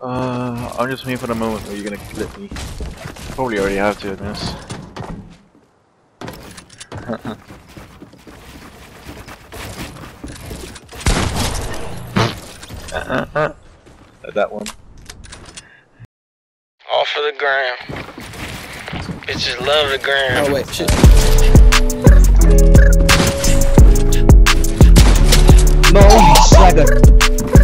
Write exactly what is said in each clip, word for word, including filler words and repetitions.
Uh, I'm just waiting for the moment where you're gonna clip me. Probably already have to in this. uh, uh, uh. That one. All for the gram. Bitches love the gram. Oh wait, shit. No, you slagger.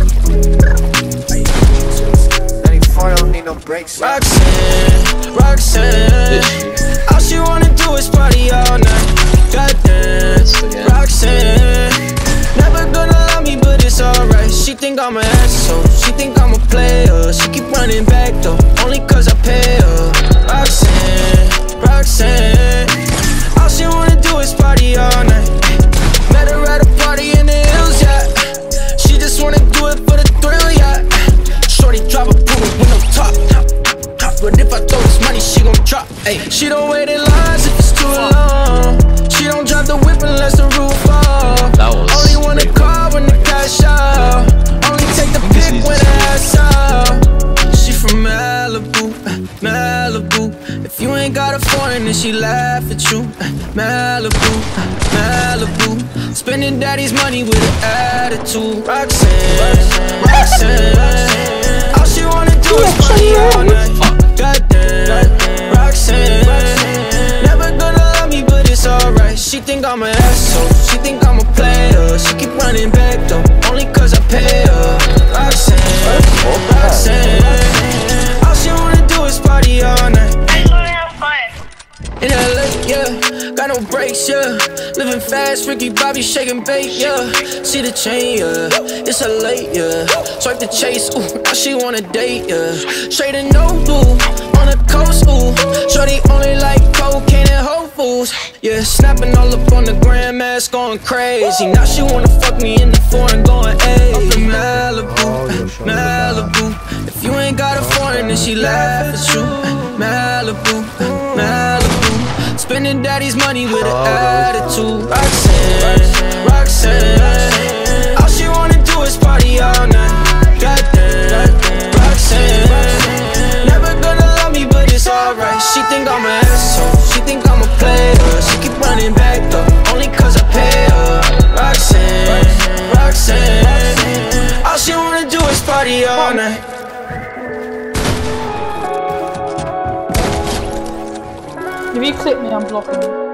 ninety-four don't need no brakes. Roxanne, Roxanne, all she wanna do is party all night. Goddamn, Roxanne, never gonna love me, but it's alright. She think I'm an asshole, she think I'm a player. She keep running back though, only cause I pay her. Roxanne, Roxanne, all she wanna do is party all night. Met her at a party in the hills, yeah. She just wanna do it for the thrill, yeah. Shorty drop a poodle with no top, but if I throw this money, she gon' drop. Ay. She don't wait in lines if it's too long. She don't drive the whip unless the roof off. That was only wanna call when the cash out. Only take the pic when the ass out. She from Malibu, Malibu. If you ain't got a foreign, then she laugh at you. Malibu, Malibu. Spending daddy's money with an attitude. Roxanne, Roxanne, all she wanna do is party all night. Goddamn, Roxanne, never gonna love me, but it's alright. She think I'm an asshole, she think I'm a player. She keep running back though, only cause I pay her. Roxanne, Roxanne, all she wanna do is party all night. In L A, yeah, got no brakes, yeah. Living fast, Ricky Bobby shaking bait, yeah. See the chain, yeah, it's a late, yeah. Swipe the chase, ooh, now she wanna date, yeah. Straight and no blue, on the coast, ooh. Shorty only like cocaine and Whole Foods, yeah. Snapping all up on the grandmas, going crazy. Now she wanna fuck me in the foreign, going ayy. Up in Malibu, Malibu. If you ain't got a foreign, then she laugh at you. Malibu, Malibu. Spending daddy's money with an attitude. Roxanne, Roxanne, all she wanna do is party all night. Goddamn, Roxanne, never gonna love me, but it's alright. She think I'm an asshole, she think I'm a player. She keep running back though, only cause I pay her. Roxanne, Roxanne, all she wanna do is party all night. If you click me, I'm blocking you.